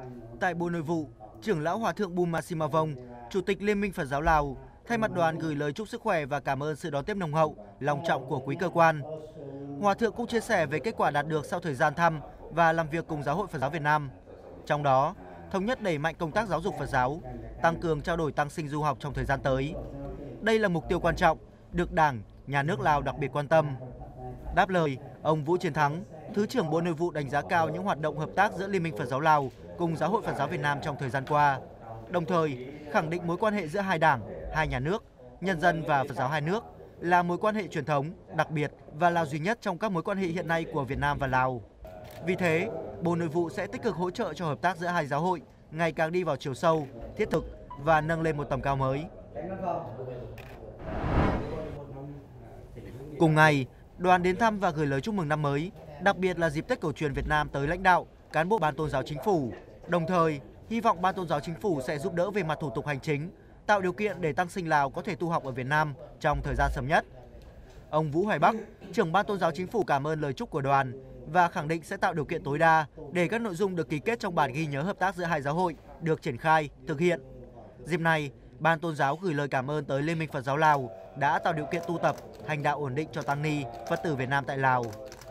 Tại Bộ Nội vụ, trưởng lão Hòa thượng Buma Simavong, Chủ tịch Liên minh Phật giáo Lào, thay mặt đoàn gửi lời chúc sức khỏe và cảm ơn sự đón tiếp nồng hậu, long trọng của quý cơ quan. Hòa thượng cũng chia sẻ về kết quả đạt được sau thời gian thăm và làm việc cùng Giáo hội Phật giáo Việt Nam. Trong đó, thống nhất đẩy mạnh công tác giáo dục Phật giáo, tăng cường trao đổi tăng sinh du học trong thời gian tới. Đây là mục tiêu quan trọng, được Đảng, Nhà nước Lào đặc biệt quan tâm. Đáp lời, ông Vũ Chiến Thắng, Thứ trưởng Bộ Nội vụ đánh giá cao những hoạt động hợp tác giữa Liên minh Phật giáo Lào cùng Giáo hội Phật giáo Việt Nam trong thời gian qua, đồng thời khẳng định mối quan hệ giữa hai đảng, hai nhà nước, nhân dân và Phật giáo hai nước là mối quan hệ truyền thống, đặc biệt và là duy nhất trong các mối quan hệ hiện nay của Việt Nam và Lào. Vì thế, Bộ Nội vụ sẽ tích cực hỗ trợ cho hợp tác giữa hai giáo hội ngày càng đi vào chiều sâu, thiết thực và nâng lên một tầm cao mới. Cùng ngày, đoàn đến thăm và gửi lời chúc mừng năm mới, đặc biệt là dịp Tết cổ truyền Việt Nam tới lãnh đạo, cán bộ Ban Tôn giáo Chính phủ. Đồng thời, hy vọng Ban Tôn giáo Chính phủ sẽ giúp đỡ về mặt thủ tục hành chính, tạo điều kiện để tăng sinh Lào có thể tu học ở Việt Nam trong thời gian sớm nhất. Ông Vũ Hoài Bắc, trưởng Ban Tôn giáo Chính phủ cảm ơn lời chúc của đoàn và khẳng định sẽ tạo điều kiện tối đa để các nội dung được ký kết trong bản ghi nhớ hợp tác giữa hai giáo hội được triển khai, thực hiện. Dịp này, Ban Tôn giáo gửi lời cảm ơn tới Liên minh Phật giáo Lào đã tạo điều kiện tu tập, hành đạo ổn định cho tăng ni, Phật tử Việt Nam tại Lào.